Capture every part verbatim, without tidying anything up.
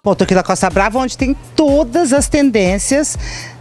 Bom, tô aqui na Costa Brava, onde tem todas as tendências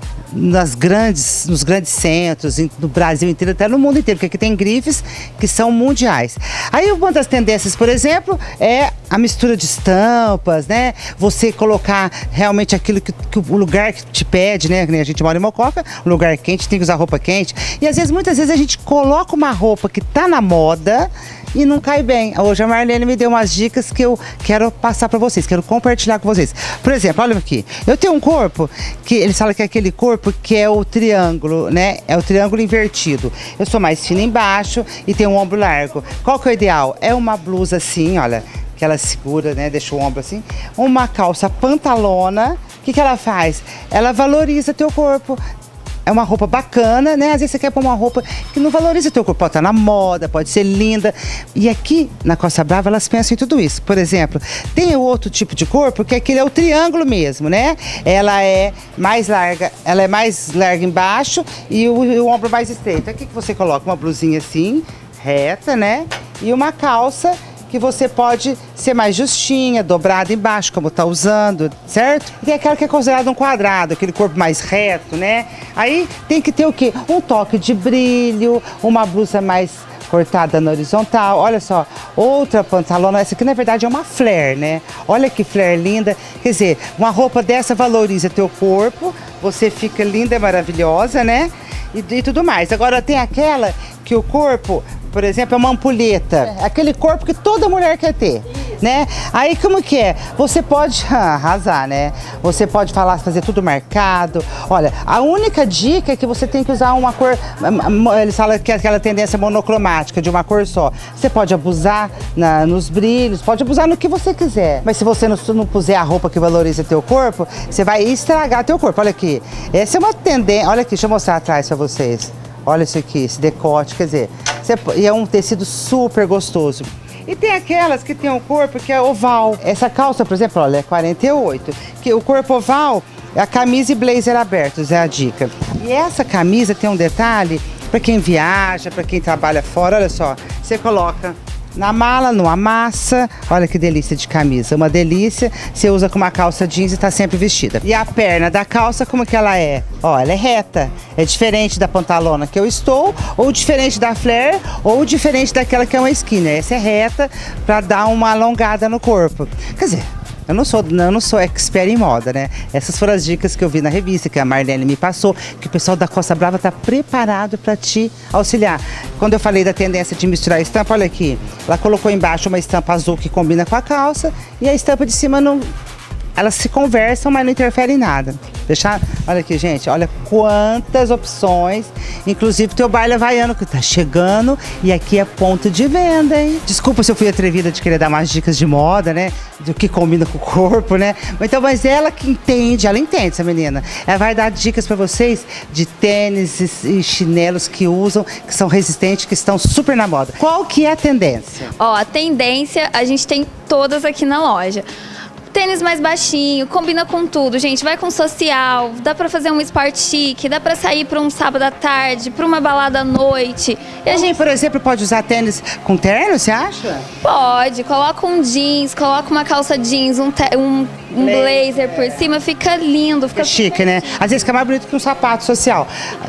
nas grandes, nos grandes centros, no Brasil inteiro, até no mundo inteiro, porque aqui tem grifes que são mundiais. Aí uma das tendências, por exemplo, é a mistura de estampas, né? Você colocar realmente aquilo que, que o lugar que te pede, né? A gente mora em Mococa, um lugar quente, tem que usar roupa quente. E às vezes, muitas vezes a gente coloca uma roupa que tá na moda e não cai bem. Hoje a Marlene me deu umas dicas que eu quero passar para vocês, quero compartilhar com vocês. Por exemplo, olha aqui, eu tenho um corpo que eles falam que é aquele corpo que é o triângulo, né? É o triângulo invertido. Eu sou mais fina embaixo e tenho um ombro largo. Qual que é o ideal? É uma blusa assim, olha, que ela segura, né? Deixa o ombro assim. Uma calça pantalona. O que que ela faz? Ela valoriza teu corpo. É uma roupa bacana, né? Às vezes você quer pôr uma roupa que não valoriza o teu corpo. Pode estar na moda, pode ser linda. E aqui, na Costa Brava, elas pensam em tudo isso. Por exemplo, tem o outro tipo de corpo, que aquele é o triângulo mesmo, né? Ela é mais larga, ela é mais larga embaixo e o, o ombro mais estreito. Aqui que você coloca uma blusinha assim, reta, né? E uma calça que você pode ser mais justinha, dobrada embaixo, como tá usando, certo? E tem aquela que é considerada um quadrado, aquele corpo mais reto, né? Aí tem que ter o quê? Um toque de brilho, uma blusa mais cortada na horizontal. Olha só, outra pantalona, essa aqui na verdade é uma flare, né? Olha que flare linda. Quer dizer, uma roupa dessa valoriza teu corpo, você fica linda e maravilhosa, né? E, e tudo mais. Agora tem aquela que o corpo, por exemplo, é uma ampulheta. É. Aquele corpo que toda mulher quer ter, isso, né? Aí como que é? Você pode arrasar, né? Você pode falar, fazer tudo marcado. Olha, a única dica é que você tem que usar uma cor, eles falam que é aquela tendência monocromática, de uma cor só. Você pode abusar na, nos brilhos, pode abusar no que você quiser. Mas se você não, não puser a roupa que valoriza teu corpo, você vai estragar teu corpo. Olha aqui, essa é uma tendência, olha aqui, deixa eu mostrar atrás pra vocês. Olha isso aqui, esse decote, quer dizer, e é um tecido super gostoso. E tem aquelas que tem um corpo que é oval. Essa calça, por exemplo, olha, é quarenta e oito. Que o corpo oval é a camisa e blazer abertos, é a dica. E essa camisa tem um detalhe, para quem viaja, para quem trabalha fora, olha só, você coloca na mala, não amassa. Olha que delícia de camisa, uma delícia. Você usa com uma calça jeans e tá sempre vestida. E a perna da calça, como que ela é? Ó, ela é reta. É diferente da pantalona que eu estou, ou diferente da flare, ou diferente daquela que é uma skinner. Essa é reta para dar uma alongada no corpo. Quer dizer, eu não sou, eu não sou expert em moda, né? Essas foram as dicas que eu vi na revista, que a Marlene me passou, que o pessoal da Costa Brava tá preparado para te auxiliar. Quando eu falei da tendência de misturar estampa, olha aqui, ela colocou embaixo uma estampa azul que combina com a calça e a estampa de cima não... Elas se conversam, mas não interferem em nada. Deixar, olha aqui, gente, olha quantas opções. Inclusive, teu baile havaiano que tá chegando e aqui é ponto de venda, hein? Desculpa se eu fui atrevida de querer dar mais dicas de moda, né? Do que combina com o corpo, né? Então, mas ela que entende, ela entende, essa menina. Ela vai dar dicas pra vocês de tênis e chinelos que usam, que são resistentes, que estão super na moda. Qual que é a tendência? Ó, a tendência a gente tem todas aqui na loja. Tênis mais baixinho, combina com tudo, gente. Vai com social, dá pra fazer um sport chique, dá pra sair pra um sábado à tarde, pra uma balada à noite. E a gente, por exemplo, pode usar tênis com terno, você acha? Pode, coloca um jeans, coloca uma calça jeans, um, um, um blazer por cima, fica lindo. Fica é chique, né? Às vezes fica mais bonito que um sapato social.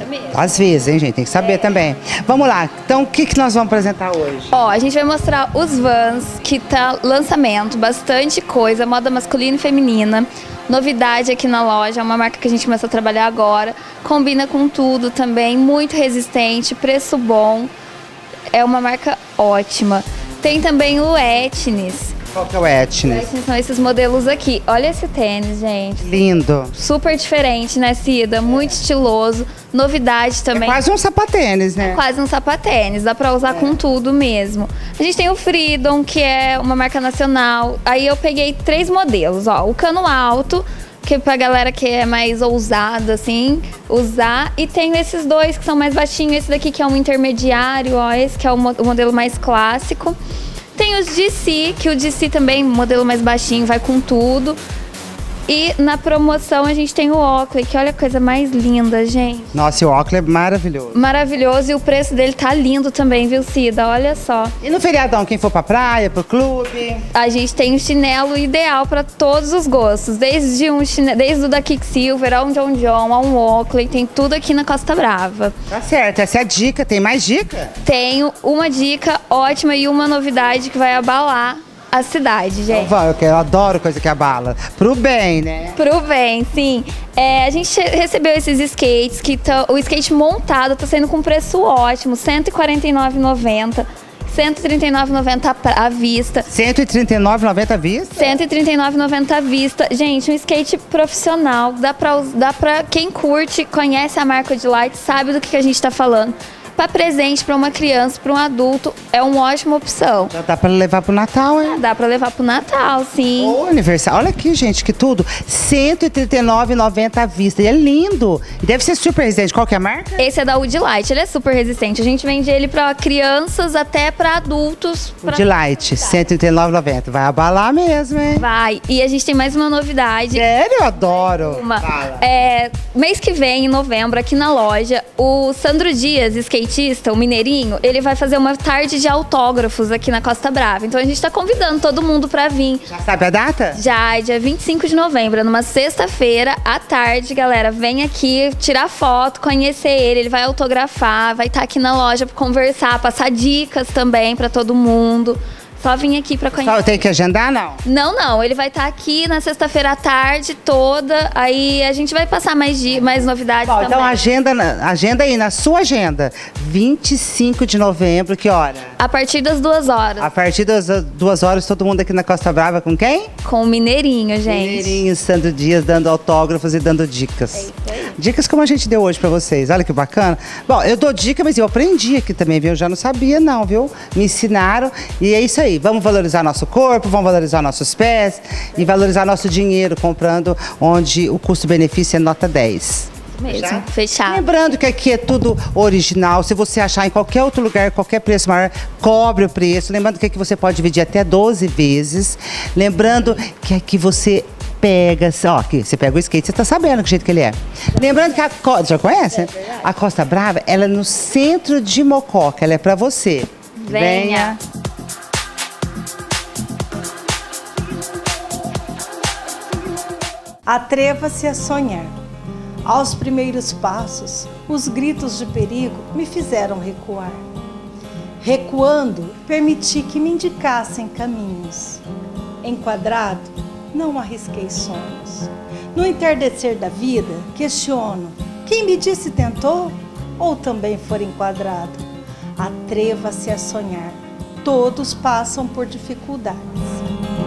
Às vezes, hein, gente? Tem que saber é. também. Vamos lá, então o que, que nós vamos apresentar hoje? Ó, a gente vai mostrar os Vans, que tá lançamento, bastante coisa, moda masculina e feminina. Novidade aqui na loja, é uma marca que a gente começou a trabalhar agora. Combina com tudo também, muito resistente, preço bom. É uma marca ótima. Tem também o Etnis. Qual que é o Etnis? O Etnis são esses modelos aqui. Olha esse tênis, gente. Lindo. Super diferente, né, Cida? Muito estiloso. Novidade também. É quase um sapatênis, né? É quase um sapatênis. Dá pra usar é. com tudo mesmo. A gente tem o Freedom, que é uma marca nacional. Aí eu peguei três modelos, ó. O cano alto, que é pra galera que é mais ousada, assim, usar. E tem esses dois que são mais baixinhos. Esse daqui que é um intermediário, ó. Esse que é o modelo mais clássico. Tem os D C, que o D C também, modelo mais baixinho, vai com tudo. E na promoção a gente tem o Oakley, que olha a coisa mais linda, gente. Nossa, e o Oakley é maravilhoso. Maravilhoso, e o preço dele tá lindo também, viu, Cida? Olha só. E no feriadão, quem for pra praia, pro clube? A gente tem um chinelo ideal para todos os gostos, desde um chinelo, desde o da Kicksilver, a um John John, a um Oakley, tem tudo aqui na Costa Brava. Tá certo, essa é a dica. Tem mais dica? Tenho uma dica ótima e uma novidade que vai abalar a cidade, gente. Então, eu, eu adoro coisa que abala. Pro bem, né? Pro bem, sim. É, a gente recebeu esses skates, que tão, o skate montado tá saindo com preço ótimo, cento e quarenta e nove reais e noventa centavos. cento e trinta e nove reais e noventa centavos à vista. cento e trinta e nove reais e noventa centavos à vista? cento e trinta e nove reais e noventa centavos à vista. Gente, um skate profissional. Dá pra, dá pra quem curte, conhece a marca Odilite, sabe do que, que a gente tá falando. Para presente, para uma criança, para um adulto, é uma ótima opção. Já dá pra levar pro Natal, hein? Ah, dá para levar pro Natal, sim. Ô, aniversário. Olha aqui, gente, que tudo. cento e trinta e nove reais e noventa centavos à vista. E é lindo. E deve ser super resistente. Qual que é a marca? Esse é da Odilite, ele é super resistente. A gente vende ele para crianças até para adultos. Pra... Odilite, cento e trinta e nove reais e noventa centavos. Vai abalar mesmo, hein? Vai. E a gente tem mais uma novidade. Sério? Eu adoro. Uma. É, mês que vem, em novembro, aqui na loja, o Sandro Dias, skatista, o mineirinho, ele vai fazer uma tarde de autógrafos aqui na Costa Brava. Então a gente tá convidando todo mundo pra vir. Já sabe a data? Já, é dia vinte e cinco de novembro, numa sexta-feira, à tarde, galera. Vem aqui tirar foto, conhecer ele, ele vai autografar, vai estar aqui na loja pra conversar, passar dicas também pra todo mundo. Só vim aqui pra conhecer. Só tem que agendar, não? Não, não. Ele vai estar aqui na sexta-feira à tarde toda. Aí a gente vai passar mais, dia, mais novidades Bom, também. então agenda, agenda aí, na sua agenda. vinte e cinco de novembro, que hora? A partir das duas horas. A partir das duas horas, todo mundo aqui na Costa Brava com quem? Com o Mineirinho, gente. Mineirinho, Sandro Dias, dando autógrafos e dando dicas. É isso aí. Dicas como a gente deu hoje pra vocês. Olha que bacana. Bom, eu dou dica, mas eu aprendi aqui também, viu? Eu já não sabia não, viu? Me ensinaram e é isso aí. Vamos valorizar nosso corpo, vamos valorizar nossos pés e valorizar nosso dinheiro comprando onde o custo-benefício é nota dez. Mesmo, Fechado? fechado. Lembrando que aqui é tudo original. Se você achar em qualquer outro lugar, qualquer preço maior, cobre o preço. Lembrando que aqui você pode dividir até doze vezes. Lembrando que aqui você pega, ó, aqui, você pega o skate, você tá sabendo que jeito que ele é. Lembrando que a Costa, já conhece? A Costa Brava, ela é no centro de Mococa, ela é pra você. Venha. Atreva-se a sonhar. Aos primeiros passos, os gritos de perigo me fizeram recuar. Recuando, permiti que me indicassem caminhos. Enquadrado, não arrisquei sonhos. No entardecer da vida, questiono: quem me disse tentou? Ou também for enquadrado? Atreva-se a sonhar. Todos passam por dificuldades.